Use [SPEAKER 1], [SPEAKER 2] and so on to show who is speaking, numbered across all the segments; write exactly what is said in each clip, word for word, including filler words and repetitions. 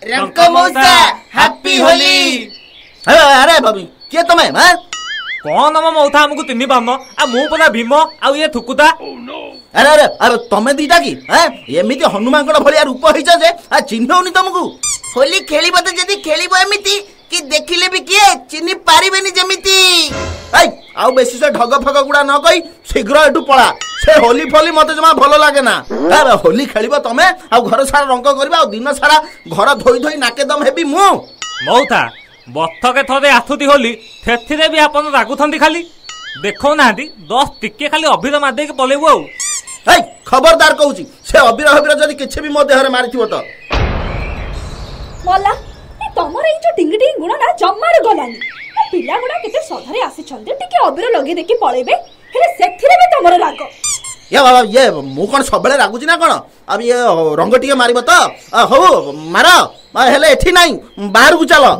[SPEAKER 1] रंको मौसा हैप्पी होली।
[SPEAKER 2] अरे बाबी किए तमे हां
[SPEAKER 3] कौन हम मौथा हमको तिन्नी पाम आ मु पदा भीम आ ये थुकुता।
[SPEAKER 2] अरे अरे अरे तमे दीटा की हां एमिति हनुमान कोड भलिया रूप होइछ जे आ चिन्हउनी तुमको।
[SPEAKER 1] होली खेलिबो त जदी खेलिबो एमिति कि देखिले भी किए चिन्ही पारिबेनी जेमिति।
[SPEAKER 2] आई आउ बेसी से ढग फग गुडा न कई शीघ्र एटू पळा से होली फोली मते जमा भलो लागे ना। अरे होली खेलिबो तमे आ घर सारा रंग करबा आ दिन सारा घर धोई धोई नाके दम हेबी मु
[SPEAKER 3] मौथा बथके थरे आथुती होली थेथिरे भी आपन रागुथंदी खाली देखो नांदी दस टिके खाली अभिर मादे के पलेबो आ।
[SPEAKER 2] ए खबरदार कहूची से अबिर अबिर जदी किछ भी मो देहरे मारिथिबो त
[SPEAKER 4] मोला ए तमर ए जो टिंगी टिंगी गुण ना जम्मार गलानी पिला गुडा केते सधरे आसी छंदे टिके अबिर लगे देखि पळेबे हेले सेथिरे भी तमर राग।
[SPEAKER 2] ये बाबा ये मु कोन सबले रागुची ना कोन अब ये रंग टिके मारिबो त हो मार हेले एठी नाही बाहर को चलो।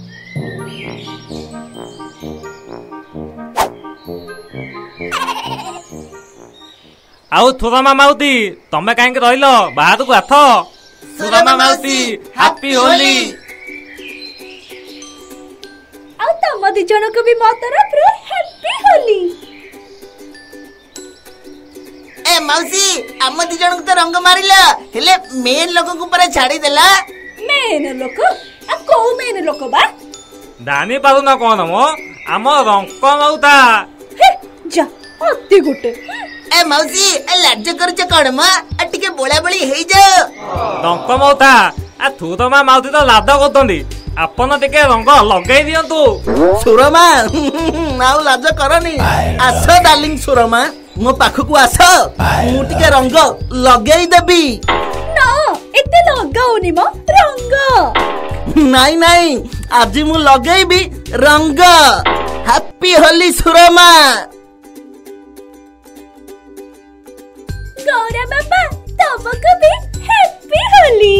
[SPEAKER 3] आउ थुरमा माउती तमे काहे के रहिलो बाहर को आथ। थुरमा माउती हैप्पी होली।
[SPEAKER 4] आ तम दि जण को भी मो तरफ रे हैप्पी होली।
[SPEAKER 1] ए मौसी हम दि जण को तो रंग मारिला हेले मेन लोक को पर छाडी देला।
[SPEAKER 4] मेन लोक आ को मेन लोक बा
[SPEAKER 3] दानी पारु ना कोन मो आम रंक मौता
[SPEAKER 4] हे जा अति गुटे।
[SPEAKER 1] ए मौसी ए लाज करछ कोन म आ टिके बोला बोली हेई जा।
[SPEAKER 3] रंक मौता आ थुरमा माउती तो लाद करतंदी आपन टिके रंग लगै दियंतु।
[SPEAKER 2] सुरमा नाउ लाज करनी आस डार्लिंग सुरमा मो पाखु को आस मु टिके रंग लगेई देबी।
[SPEAKER 4] ना एते लगाउनी म रंग
[SPEAKER 2] नाई नाई आज मु लगेइबी रंग। हैप्पी होली सुरमा।
[SPEAKER 4] गौरा बाबा तमको भी हैप्पी होली।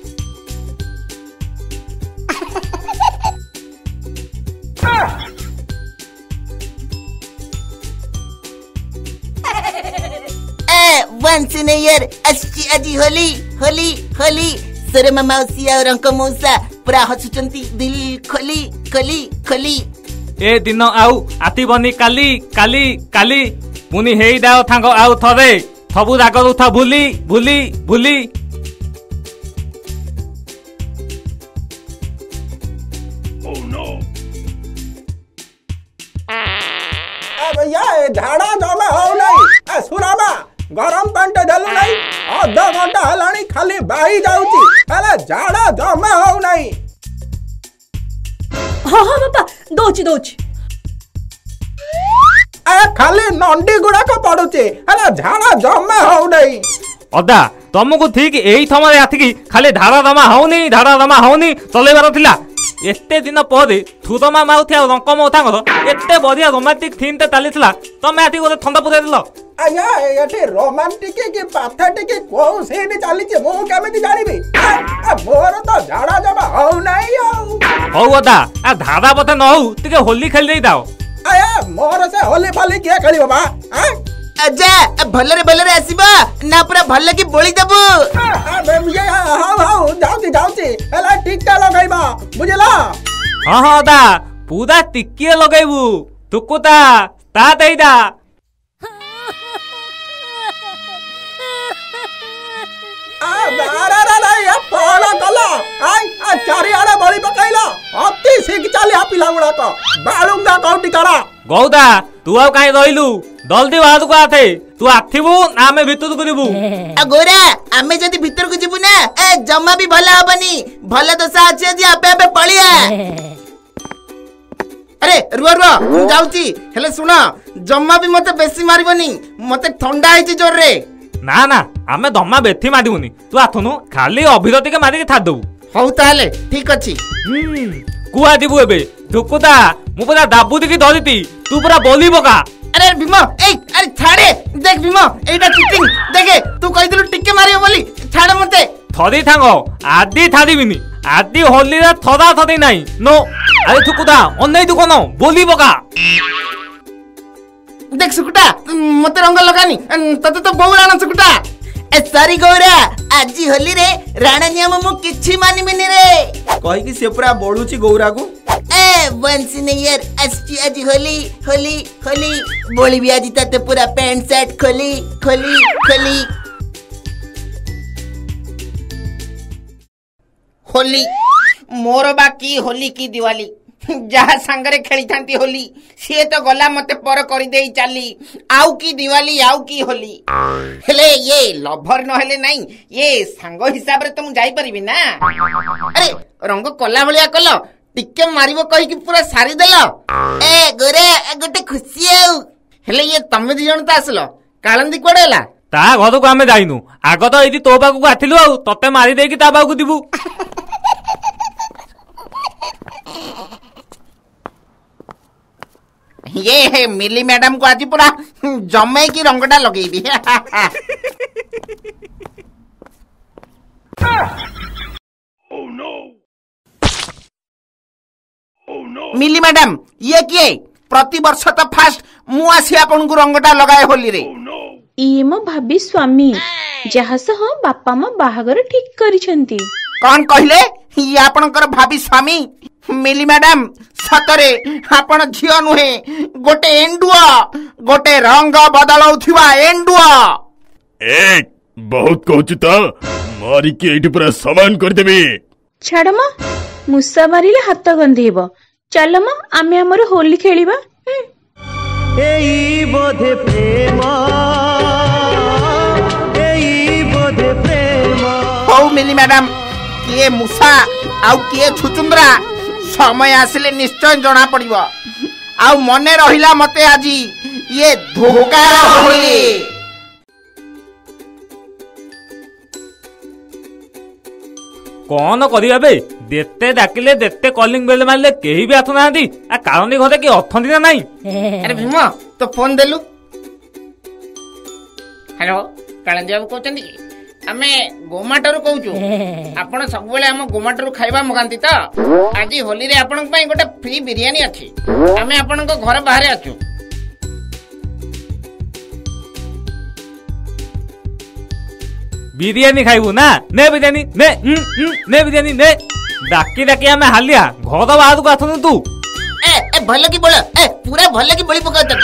[SPEAKER 1] ए वंस इन ईयर अच्छी अजी होली होली होली। सुरमा मौसी और रंको मौसा पूरा हसुचंती दिल खोली खोली खोली।
[SPEAKER 3] ए दिन आउ आती बनी काली काली काली पुनी हेई दाओ थांगो आउ थरे सबु रागर उठा भूली भूली भूली।
[SPEAKER 5] भैया झाड़ा जमा हो नहीं सुराबा गरम पेंट देलु नहीं आधा घंटा हलानी खाली बाही जाउची हेले झाड़ा जमा हो नहीं।
[SPEAKER 4] हां हां बाबा दोची दोची
[SPEAKER 5] ए खाली नंडी गुडा को पडुची हेले झाड़ा जमा हो नहीं।
[SPEAKER 3] अदा तुमको ठीक एई थमरे आथिकी खाली धारा दमा होनी धारा दमा होनी चलेबार थिला। एते दिन परे थुरमा माउथि आ रंक मौथा घर एते बढ़िया रोमांटिक थीम ते चलीथिला तमे आथि गोटे ठंडा पुरै दिलो।
[SPEAKER 5] आया एठी रोमांटिक की पाथेटिक को सीन चली छे मो केमिति जानिबी आ मोर तो झाड़ा जमा हो नहीं हो।
[SPEAKER 3] हौ अदा आ धारा पथे न हो तिके होली खेल देई दाओ।
[SPEAKER 5] आया मोर से होली फाली के खेली बाबा हां
[SPEAKER 1] अजा भलरे भलरे आसीबा ना पूरा भल की बोली देबो।
[SPEAKER 5] ये हां हां जाउची जाउची एला टिक्का लगाइबा बुझला।
[SPEAKER 3] हां हां अदा पूरा टिक्के लगाइबू तुकुता ता देइदा।
[SPEAKER 5] आ बारा रा रा या पाला कला आई आ चारि आड़े बळी पकाइला अति सिक चाली आ पिला गुडा को बाळुंगा कौटी करा।
[SPEAKER 3] गौदा तू आ काई रहिलु जल्दी बाहर को आथे तू आथिबू ना में भीतर करिबू।
[SPEAKER 1] आ गोरा आमे जदी भीतर को जिबू ना ए जम्मा भी भला हबनी भला दशा अछि जे आपे आपे पळिया। अरे रुआ रुआ मु जाउची हेले सुना जम्मा भी मते बेसी मारिबनी मते ठंडा आइची जोर रे।
[SPEAKER 3] ना ना आमे दम्मा बेथी मारिबुनी तू आथुनु खाली अभिरति के मारि के था दउ।
[SPEAKER 1] हौ ताले ठीक अछि।
[SPEAKER 3] हम्म कुआ दिबु एबे दुकुता मु पूरा दाबु दिकी धरिती तू पूरा बोली बका।
[SPEAKER 1] अरे भीमा ए अरे छाड़े देख भीमा एटा चिटिंग देखे तू कहि दिलु टिके मारियो बोली छाड़ मते।
[SPEAKER 3] थरी थांगो आदि थादिबिनी आदि होली रे थदा थदी नाही नो। अरे थुकुता ओन्नै तू कोन बोली बका।
[SPEAKER 1] देख सुकुटा मते रंग लगानी तते तो बहु लाना सुकुटा। सॉरी गौरा आज होली रे राणा नियम मु किछि मानिबिनी रे
[SPEAKER 2] कहि कि से पूरा बोलुची गौरा को
[SPEAKER 1] ए वंस इन ईयर अस्ची आज होली होली होली बोली भी आज तते पूरा पैंट शर्ट खोली खोली खोली
[SPEAKER 6] होली मोर बाकी होली की दिवाली जहा सांगरे खेली थांती होली सी तो गला मते पर कर दे चली आउ की दिवाली आउ की होली हेले ये लभर न हेले नहीं ये सांग हिसाब रे तुम जाई परिबी ना अरे रंग कला भलिया कल टिके मारिबो कहि कि पूरा सारी देलो
[SPEAKER 1] ए गोरे गोटे खुशी आउ
[SPEAKER 6] हेले ये तमे दी जण त आसलो कालंदी कोडे हला
[SPEAKER 3] ता घर को आमे जाइनु आग तो एदी तो पाखु आथिलु आ तते मारी देकी ता पाखु दिबु
[SPEAKER 6] ये है मिली मैडम को आज पूरा जमे की रंगटा लगे दी मिली मैडम ये किए प्रति वर्ष तो फास्ट मु आसी आपन को रंगटा लगाए होली रे
[SPEAKER 7] इए मो भाभी स्वामी जहा सह बापा मो बाहागर ठीक करिसेंती
[SPEAKER 6] कौन कहले ये आपनकर भाभी स्वामी मिली मैडम सतरे आपण झियो नुहे गोटे एंडुआ गोटे रंग बदलाउथिबा एंडुआ
[SPEAKER 8] ए बहुत कहूची त मारी के एठी पूरा समान कर देबे
[SPEAKER 7] छाड़ म मुसा मारिले हाथ गंधेब चल म आमे हमर होली खेलिबा
[SPEAKER 9] एई बोधे प्रेम एई बोधे प्रेम
[SPEAKER 6] हो मिली मैडम किए मुसा आउ किए छुचुंद्रा समय आसिले निश्चय जना पड़िबो आउ मने रहिला मते आजी ये धोखा होली
[SPEAKER 3] कौन करिया बे देते डाकिले देते कॉलिंग बेल मारले केही भी आथु नांदी आ कारोनी घरे की अथंदी ना नाही
[SPEAKER 6] अरे भीमा तो फोन देलु हेलो कालंजी बाबू कहउचंदी आमे गोमाटरू कहूचु आपण सब बेले हम गोमाटरू खाइबा मगांती त आज होली रे आपण पई गोटे फ्री बिरयानी अछि आमे आपण को घर बाहर आछु
[SPEAKER 3] बिरयानी खाइबू ना ने बिरयानी ने हम्म हम्म ने बिरयानी ने डाकी डाकी हमें हालिया घर बाहर को आथनु तू
[SPEAKER 1] ए ए भलो की बोल ए पूरा भलो की बोली पका तक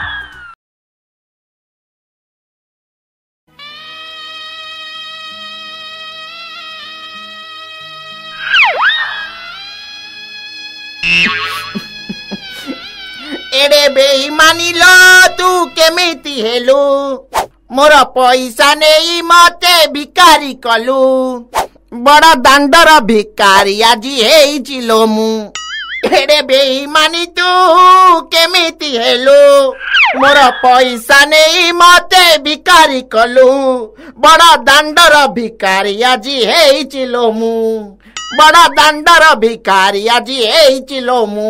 [SPEAKER 6] एडे बेईमानी लो तू केमिति हेलु मोर पैसा नहीं मते भिकारी कलु बड़ा दांडर भिकारी आजी हेइछि लो मु एडे बेईमानी तू केमिति हेलु मोर पैसा नहीं मते भिकारी कलु बड़ा दांडर भिकारी आजी हेइछि लो मु बड़ा दांडर भिकारी आजी हेइछि लो मु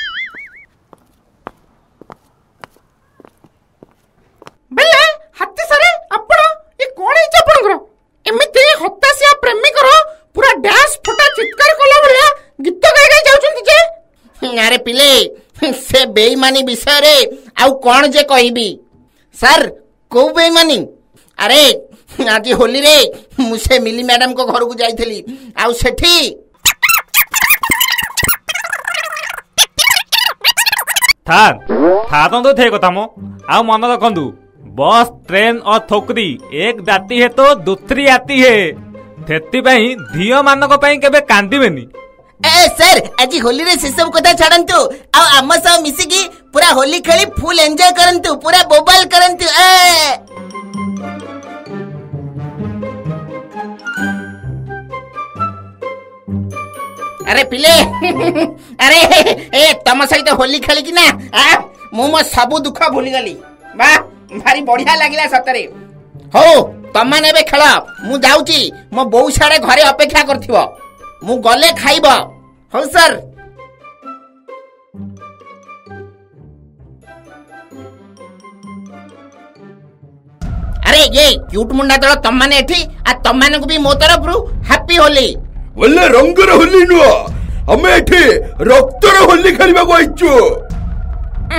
[SPEAKER 6] बेले हाथी सारे आपण ये कोन है आपनकर एमिते हतासिया प्रेमी करो पूरा डांस फटा चित्कार कला भलिया गीत गाय गाय जाउछन जे अरे पिले से बेईमानी विषय रे आउ कोन जे कहबी सर को बेईमानी अरे आज होली रे मुसे मिली मैडम को घर को जाइथली आउ सेठी
[SPEAKER 3] था था तो थे कथा मो आ मन रखंदु बस ट्रेन और थोकरी एक जाती है तो दूसरी आती है थेती पई धियो मानक पई केबे कांदिबेनी
[SPEAKER 1] ए सर आज होली रे से सब कथा छाड़ंतु आ आम सब मिसी की पूरा होली खेली फुल एंजॉय करंतु पूरा बोबल करंतु ए
[SPEAKER 6] अरे पिले अरे ए तम सहित होली खेली कि ना आ मु मो सब दुख भूली गली बा भारी बढ़िया लागिला सतरे हो तम माने बे खेल मु जाउची मो बहु साडे घरे अपेक्षा करथिबो मु गले खाइबो हो सर अरे ये क्यूट मुंडा दल तम माने एठी आ तम माने को भी मो तरफ रु हैप्पी होली
[SPEAKER 8] बोले रंगर होली नुआ हमें एठी रक्तर होली खेलिबा को आइचो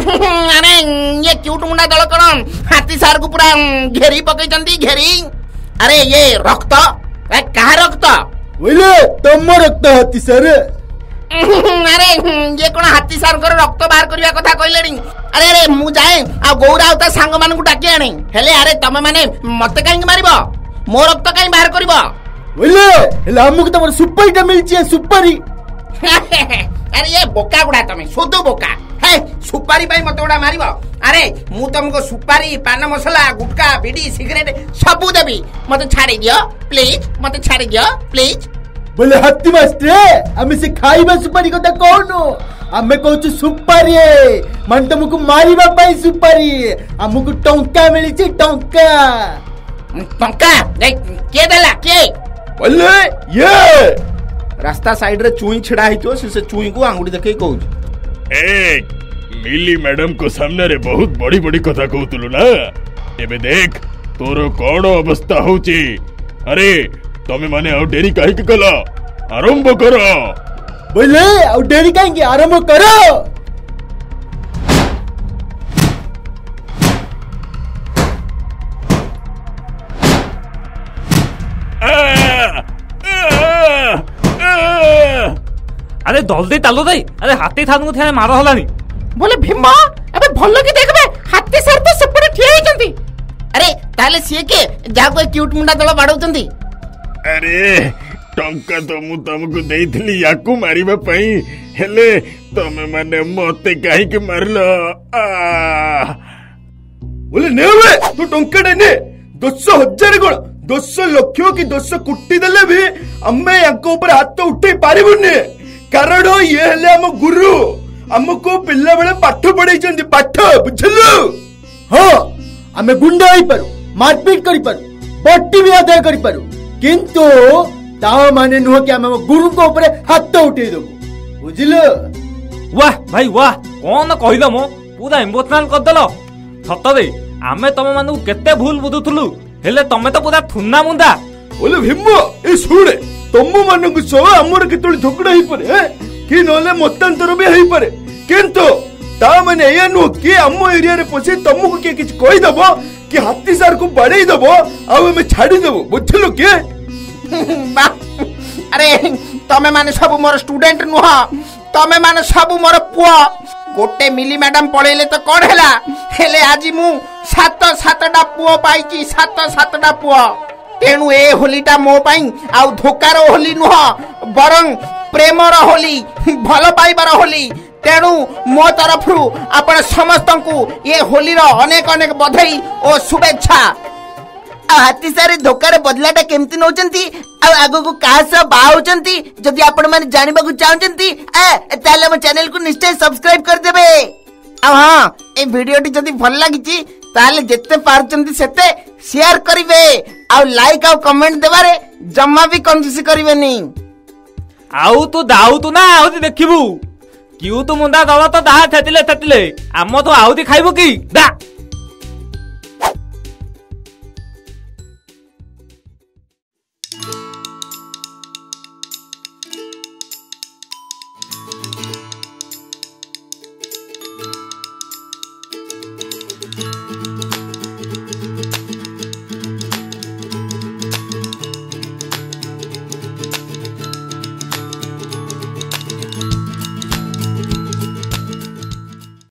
[SPEAKER 6] अरे ये क्यूट मुंडा दल कौन हाथी सार को पूरा घेरी पकई घेरी अरे ये रक्त ए कहा रक्त
[SPEAKER 8] बोले तुम रक्त हाथी सर
[SPEAKER 6] अरे ये कौन हाथी सार रक्त बाहर करने कथा कहले अरे अरे मु जाए आ गौरा ता सांग मान डाकी आने हेले अरे तमे माने मते कहीं मारिबो मो रक्त कहीं बाहर करबो
[SPEAKER 8] बोले हेले हमको तमर सुपारीटा मिलची सुपारी
[SPEAKER 6] अरे ये बोका गुडा तमे सोदो बोका हे सुपारी पाई मते गुडा मारिबो अरे मु तुमको सुपारी पान मसला गुटका बीड़ी सिगरेट सब देबी मते छाड़ी दियो प्लीज मते छाड़ी दियो प्लीज
[SPEAKER 8] बोले हाथी मास्टर हमें से खाइबा सुपारी कथा कहनो हमें कहू सुपारी मान तुमको मारिबा पाई सुपारी हमको टंका मिली टंका
[SPEAKER 6] टंका के देला के
[SPEAKER 8] बोले ये
[SPEAKER 2] रास्ता साइड रे चुई छिड़ा हितो से से चुई को आंगुडी देखै कहू
[SPEAKER 8] ए मिली मैडम को सामने रे बहुत बड़ी बड़ी कथा कहतुलु ना एबे देख तोर कोन अवस्था होची अरे तमे माने आउ डेरी काहे के कला आरंभ करो बोले आउ डेरी काहे के आरंभ करो
[SPEAKER 3] अरे जल्दी चालू दे अरे हाथी थान को थिया मार हलानी
[SPEAKER 6] बोले भीमा अबे भल्लो की देखबे हाथी सर तो सेपटे ठिया ही जंती अरे ताले सिए के जा कोई क्यूट मुंडा दळ बाडौचंती
[SPEAKER 8] अरे टंका तो मु तुमको देइथली याकू मारिबा पई हेले तमे माने मते काहे के मारलो आ बोले ने बे तू टंका दे ने दस हजार गुण दस लक्ष की दस कोटी देले भी अम्मे याको ऊपर हाथ तो उठे पारिबुनी कारण ये हेले हम गुरु हमको पिल्ला बेले पाठ पढ़ाई पाठ बुझलु हाँ आमे गुंडा होई पारू मारपीट करि पारू बट्टी भी आदाय करि पारू किंतु ता माने नुह कि आमे गुरु को ऊपर हाथ तो उठे देबो बुझलु
[SPEAKER 3] वाह भाई वाह कौन कहिलो मो पूरा इमोशनल कर देलो सत दे आमे तम मानु केते भूल बुझुथुलु हेले तमे तो पूरा थुन्ना मुंदा
[SPEAKER 8] बोले भीम ए सुने तम मानक सो हमर केतोली झगड़ा ही परे कि नले मतांतर भी हेई पारे किंतु ता माने या नु कि हम एरिया रे पछे तमको के किछ कहि दबो कि हाथी सार को बड़ेई दबो आ में छाड़ी दबो बुझलो के
[SPEAKER 6] अरे तमे माने सब मोर स्टूडेंट नुह तमे माने सब मोर पुआ गोटे मिली मैडम पळेले तो कोन हैला हेले आजी मु सात सातटा पुआ पाइची सात सातटा पुआ तेणु ए होलीटा मो पाई आउ धोकार होली नुह बरं प्रेमर होली भल पाइबार होली तेणु मो तरफ आपण समस्त को ये होली रो अनेक अनेक बधाई और शुभेच्छा
[SPEAKER 1] हाथी सारे धोकार बदलाटा केमती नौचंती आ आगो को कहा सब बाउचंती जदि आपण माने जानिबा को चाहचंती ए ताले हम चैनल को निश्चय सब्सक्राइब कर देबे आ हां ए वीडियो टी जदि भल लागिची ताले जत्ते पारचंती सेते शेयर करिवे आ लाइक आ कमेंट देबारे जम्मा भी कंजूसी करिवेनी
[SPEAKER 3] आउ तू दाउ तू ना आउ देखिबू क्यों तू मुंडा दवा तो दा थेतिले थेतिले आम तो आउती खाइबो की दा